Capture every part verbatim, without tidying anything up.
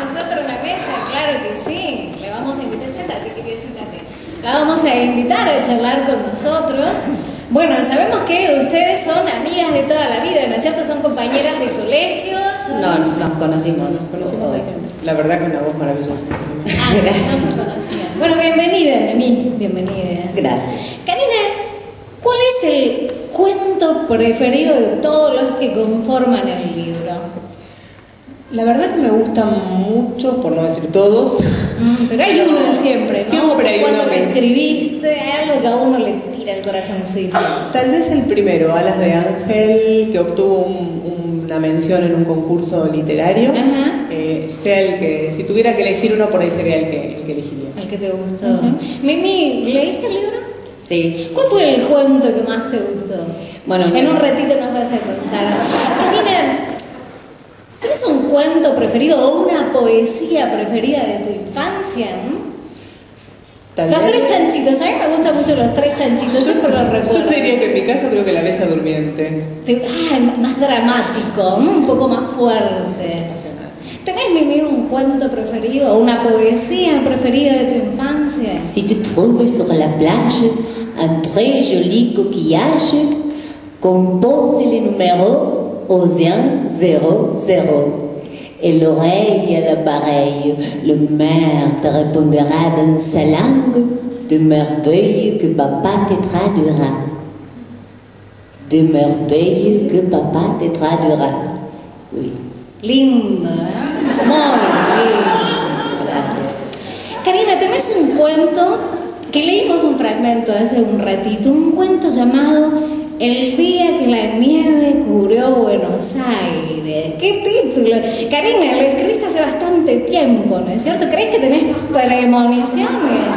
nosotros la mesa, claro que sí. Le vamos a invitar, siéntate, querida, siéntate. La vamos a invitar a charlar con nosotros. Bueno, sabemos que ustedes son amigas de toda la vida, ¿no es cierto? Son compañeras de colegio. Son... No, nos conocimos. Conocimos de siempre. La verdad con una voz maravillosa. Ah, no se conocían. Bueno, bienvenida, Memi. Bienvenida. Gracias. Karina, ¿cuál es el cuento preferido de todos los que conforman el libro? La verdad que me gustan mucho, por no decir todos. Mm, pero hay uno siempre, ¿no? Siempre hay Cuando uno me que... escribiste, hay algo que a uno le tira el corazoncito. Tal vez el primero, Alas de Ángel, que obtuvo un, una mención en un concurso literario, eh, sea el que, si tuviera que elegir uno, por ahí sería el que, el que elegiría. El que te gustó. Uh-huh. Mimi, ¿leíste el libro? Sí. ¿Cuál fue el cuento que más te gustó? Bueno, en un ratito nos vas a contar. Karina, ¿tienes un cuento preferido o una poesía preferida de tu infancia? ¿No? Tal Los vez... tres chanchitos, a mí me gustan mucho los tres chanchitos, siempre los recuerdo. Yo te diría que en mi caso creo que La Bella Durmiente. Ah, más dramático, un poco más fuerte. ¿Tenés, Mimi, un cuento preferido o una poesía preferida de tu infancia? Si tu trouves sur la plage un très joli coquillage, compose le numéro au un zéro zéro. Et l'oreille à l'appareil, le maire te répondra dans sa langue de merveilles que papa te traduira. De merveilles que papa te traduira. Oui. Lindo, ¿eh? Muy lindo. Gracias. Karina, tenés un cuento que leímos un fragmento hace un ratito, un cuento llamado El día que la nieve cubrió Buenos Aires. ¿Qué título? Karina, lo escribiste hace bastante tiempo, ¿no es cierto? ¿Crees que tenés premoniciones,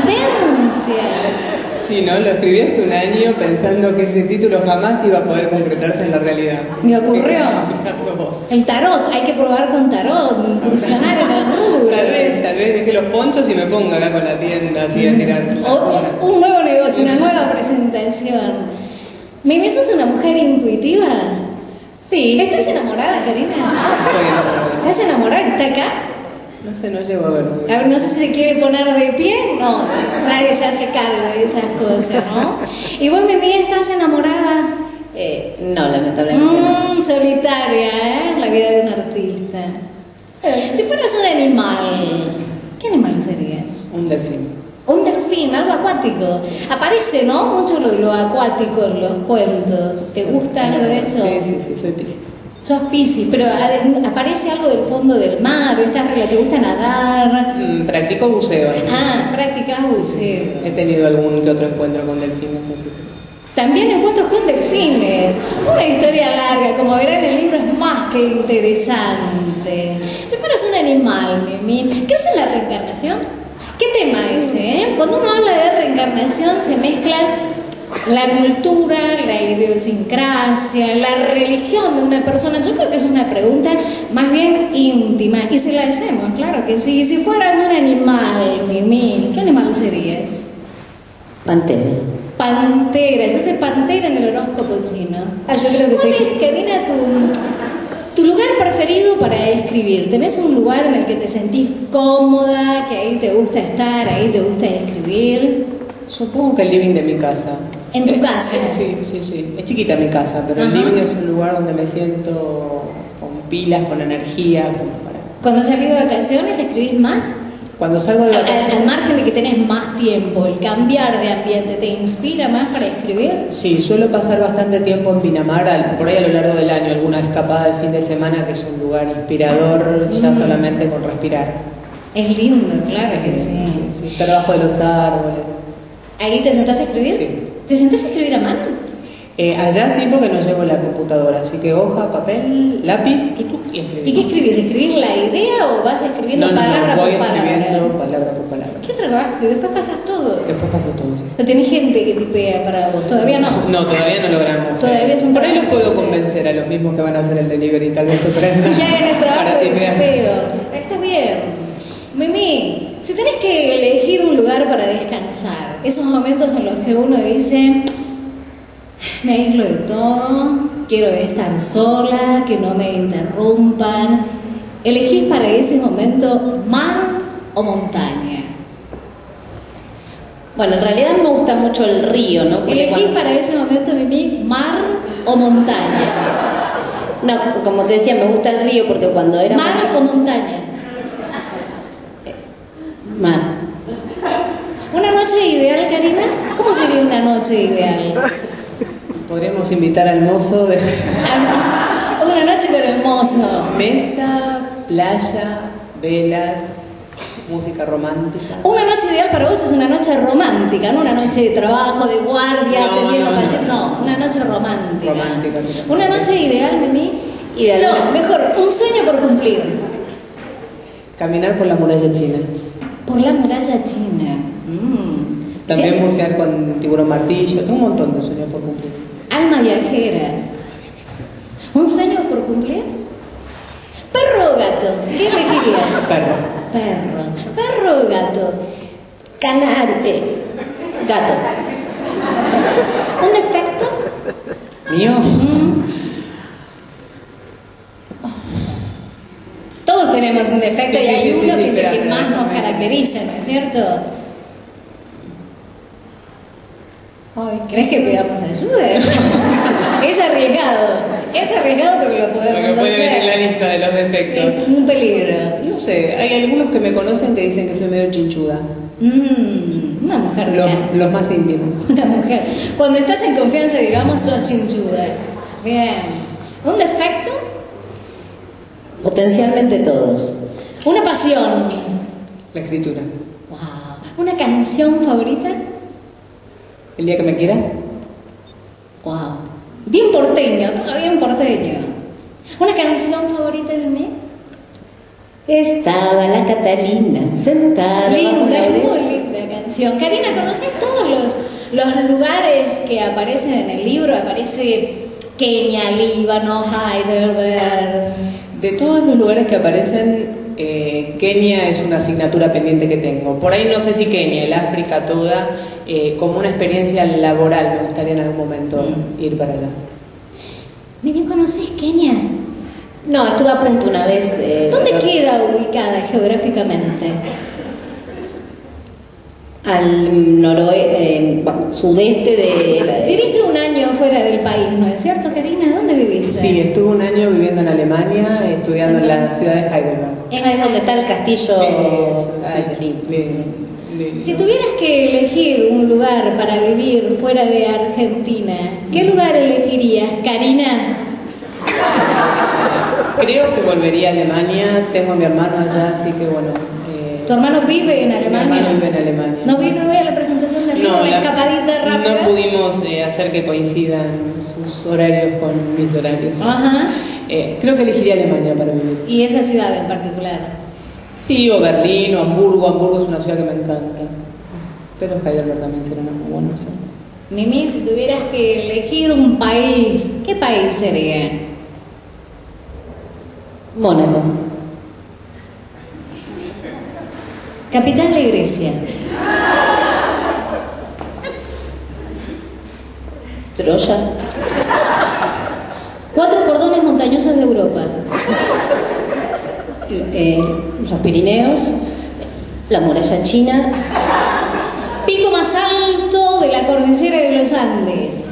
evidencias? Sí, ¿no? Lo escribí hace un año pensando que ese título jamás iba a poder concretarse en la realidad. ¿Me ocurrió? El tarot, hay que probar con tarot, incursionar en el rubro. Tal vez, tal vez deje los ponchos y me ponga acá con la tienda así a tirar. O, un nuevo negocio, una nueva presentación. Mimi, ¿sos una mujer intuitiva? Sí. ¿Estás enamorada, Karina? Estoy enamorada. ¿Estás enamorada que está acá? No sé, no llego a ver. A ver, no sé si se quiere poner de pie. No, nadie se hace cargo de esas cosas, ¿no? ¿Y vos, Mimi, estás enamorada? Eh, no, lamentablemente mm, no. Solitaria, ¿eh? La vida de un artista. Si fueras un animal, ¿qué animal serías? Un delfín. Un delfín, algo acuático. Aparece, ¿no? Mucho lo, lo acuático en los cuentos. ¿Te gusta algo de eso? Sí, sí, sí, soy Piscis. Sos Piscis, pero aparece algo del fondo del mar, ¿estás, ¿te gusta nadar? Mm, practico buceo. Ah, practicás buceo. He tenido algún que otro encuentro con delfines. También encuentros con delfines. Una historia larga, como verán el libro es más que interesante. Si fueras un animal, Mimi, ¿crees en la reencarnación? ¿Qué tema ese, eh? Cuando uno habla de reencarnación se mezcla la cultura, la idiosincrasia, la religión de una persona. Yo creo que es una pregunta más bien íntima y se la hacemos, claro que sí. Si fueras un animal, Mimi, ¿qué animal serías? Pantera. Pantera, yo soy pantera en el horóscopo chino. Ah, yo creo que ¿Cuál sí. es, Karina, tu, tu lugar preferido para escribir? ¿Tenés un lugar en el que te sentís cómoda, que ahí te gusta estar, ahí te gusta escribir? Supongo que el living de mi casa. ¿En tu casa? Sí, sí, sí. Es chiquita mi casa, pero Ajá. el living es un lugar donde me siento con pilas, con energía. Como para... Cuando salís de vacaciones, ¿escribís más? Cuando salgo de vacaciones... Al, al margen de que tenés más tiempo, el cambiar de ambiente, ¿te inspira más para escribir? Sí, suelo pasar bastante tiempo en Pinamar, al, por ahí a lo largo del año, alguna escapada de fin de semana, que es un lugar inspirador, ya Mm. solamente con respirar. Es lindo, claro que sí. Sí, sí, trabajo de los árboles. ¿Ahí te sentás a escribir? Sí. ¿Te sentás a escribir a mano? Eh, allá sí, porque no llevo la computadora, así que hoja, papel, lápiz, tutu, y escribir. ¿Y qué escribís? ¿Escribís la idea o vas escribiendo No, no, no, palabra voy por escribiendo palabra? palabra por palabra. ¿Qué trabajo? Y después pasas todo. Después paso todo, sí. ¿No tenés gente que tipea para vos? ¿Todavía no? No, todavía no logramos. Todavía es un Por ahí los trabajo puedo que se- convencer a los mismos que van a hacer el delivery, tal vez se prendan. Ya en el trabajo para de tipear. tipeo. Está bien. Mimi, si tenés que elegir un lugar para descansar, esos momentos en los que uno dice, me aíslo de todo, quiero estar sola, que no me interrumpan, ¿Elegís para ese momento mar o montaña? Bueno, en realidad me gusta mucho el río, ¿no? Porque ¿Elegís cuando... para ese momento, Mimi, mar o montaña? No, como te decía, me gusta el río porque cuando era ¿Mar mucho... o montaña? Mar. ¿Una noche ideal, Karina? ¿Cómo sería una noche ideal? Podríamos invitar al mozo de... Una noche con el mozo. Mesa, playa, velas, música romántica. Una noche ideal para vos es una noche romántica, no una noche de trabajo, de guardia, No, atendiendo no, pacientes. no. No, una noche romántica. Romántica. Una noche ideal, Mimi. Ideal. No, mejor, un sueño por cumplir. Caminar por la muralla china. Por la muralla china. Mm. También Sí. bucear con tiburón martillo. Tengo un montón de sueños por cumplir. Alma viajera. ¿Un sueño por cumplir? ¿Perro o gato? ¿Qué elegirías? Perro. Perro. ¿Perro o gato? Canarte. Gato. ¿Un defecto? ¿Mío? Todos tenemos un defecto Sí, y sí, hay sí, uno sí, que sí, es el espera, que espera, más nos espera. caracteriza, ¿no es cierto? Ay, ¿Crees que pidamos ayuda? Es arriesgado. Es arriesgado porque lo podemos Porque puede hacer. venir la lista de los defectos. Es un peligro. No sé, hay algunos que me conocen que dicen que soy medio chinchuda. Mm, una mujer de Los, cara. los más íntimos. Una mujer. Cuando estás en confianza, digamos, sos chinchuda. Bien. ¿Un defecto? Potencialmente todos. Una pasión. La escritura. Wow. ¿Una canción favorita? El día que me quieras. Wow. Bien porteño, todo bien porteño. ¿Una canción favorita de mí? Estaba la Catalina sentada bajo Linda, la muy oreja. linda canción. Karina, ¿conoces todos los, los lugares que aparecen en el libro? Aparece Kenia, Líbano, Heidelberg. De todos los lugares que aparecen, eh, Kenia es una asignatura pendiente que tengo. Por ahí no sé si Kenia, el África toda, eh, como una experiencia laboral, me gustaría en algún momento Mm. ir para allá. ¿Bien conoces Kenia? No, estuve a punto una vez de... ¿Dónde queda ubicada geográficamente? Al noroeste, eh, bueno, sudeste de la... Viviste un año fuera del país, ¿no es cierto, Karina? ¿Dónde viviste? Sí, estuve un año viviendo en Alemania, estudiando en la ciudad de Heidelberg. En ahí donde está el castillo... Eh, Ay, lindo. de- de- Si tuvieras que elegir un lugar para vivir fuera de Argentina, ¿qué lugar elegirías, Karina? Creo que volvería a Alemania, tengo a mi hermano allá, así que bueno. eh, ¿Tu hermano vive en Alemania? Mi hermano vive en Alemania. ¿No vino hoy a la presentación del libro, No, la la- escapadita rápida? no pudimos eh, hacer que coincidan sus horarios con mis horarios. Ajá. Eh, creo que elegiría Alemania para vivir. ¿Y esa ciudad en particular? Sí, o Berlín, o Hamburgo. Hamburgo es una ciudad que me encanta. Pero Heidelberg también será una muy buena opción. Mimi, si tuvieras que elegir un país, ¿qué país sería? Mónaco. Capital de Grecia. Troya. Cuatro cordones montañosos de Europa. Eh, los Pirineos. La muralla china. Pico más alto de la cordillera de los Andes.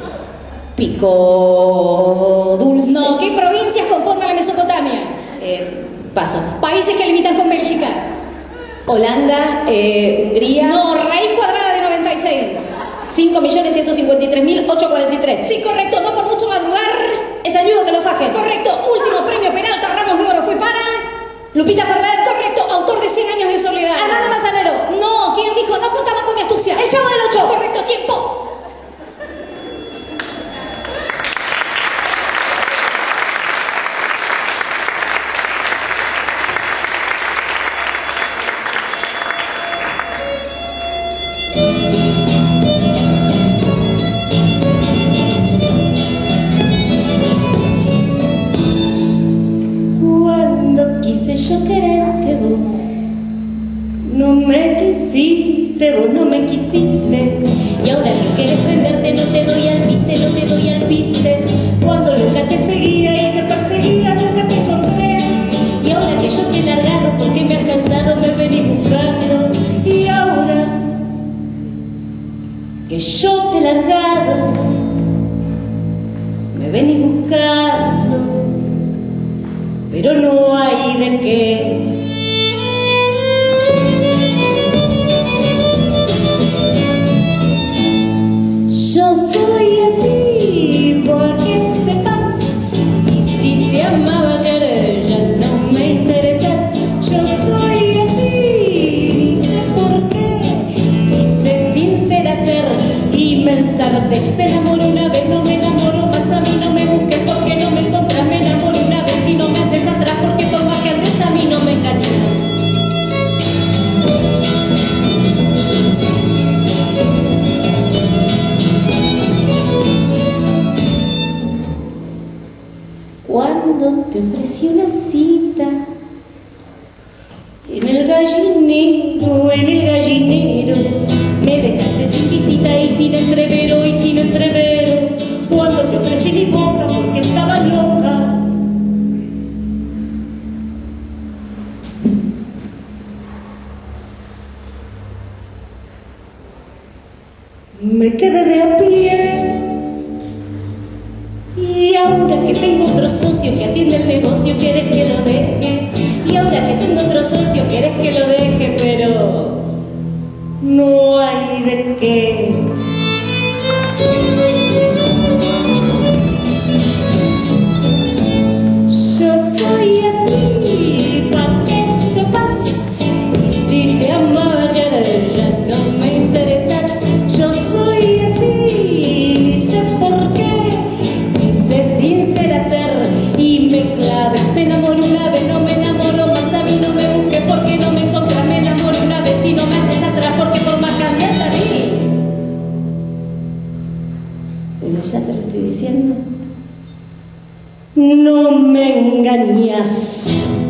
Pico Dulce. No, ¿qué provincias conforman la Mesopotamia? Eh, paso. Países que limitan con Bélgica. Holanda, eh, Hungría. No, raíz cuadrada de noventa y seis. cinco millones ciento cincuenta y tres mil ochocientos cuarenta y tres. Sí, correcto, no por mucho madrugar. Es ayudo que lo fajen. Correcto, último premio Peralta Ramos de Oro fue para... Lupita Ferrer. Correcto, autor de cien años de soledad. Armando Manzanero. No, ¿quién dijo? No contaban con mi astucia. El Chavo del Ocho. Correcto, tiempo. Cuando quise yo quererte vos, no me quisiste, vos no me quisiste. Y ahora que quieres prenderte no te doy al piste, no te doy al piste. Cuando nunca te seguía y te perseguía nunca te encontré. Y ahora que yo te enamorando, pero no hay de qué. Yo soy así, porque sepas, y si te amaba ayer ya no me interesas. Yo soy así, ni sé por qué, quise sincera ser y pensarte. Me enamoro una vez, no me enamoro más, a mí no me busques porque no me encontrás. Me enamoro una vez y no me andes atrás, porque por más que andes a mí no me engañas. Cuando te ofrecí una cita en el gallinero, en el gallinero, me dejaste sin visita y sin entrevero, y sin entrevero. Cuando te ofrecí mi boca porque estaba loca, me quedé de a pie. Y ahora que tengo otro socio que atiende el negocio, quieres que lo deje. Y ahora que tengo otro socio, quieres que lo deje, pero no hay de qué. Yo soy así, pa' que sepas, y si te amaba ayer ya no me interesas. Yo soy así, ni sé por qué, sincera ser y me clave. Me enamoro una vez, no me enamoro más, a mí no me busques porque no me encontrás. Me enamoro una vez y no me andes atrás, porque por más cambias a mí. Pero ya te lo estoy diciendo, no me engañas.